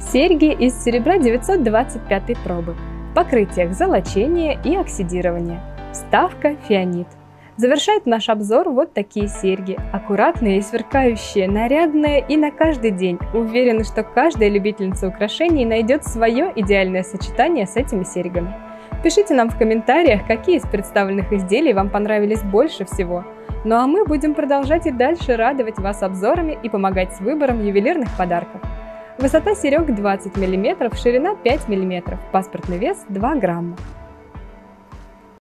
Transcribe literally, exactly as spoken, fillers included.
Серьги из серебра девятьсот двадцать пятой пробы. В покрытиях золочение и оксидирование. Вставка фианит. Завершает наш обзор вот такие серьги. Аккуратные и сверкающие, нарядные и на каждый день. Уверены, что каждая любительница украшений найдет свое идеальное сочетание с этими серьгами. Пишите нам в комментариях, какие из представленных изделий вам понравились больше всего. Ну а мы будем продолжать и дальше радовать вас обзорами и помогать с выбором ювелирных подарков. Высота серег двадцать миллиметров, ширина пять миллиметров, паспортный вес два грамма.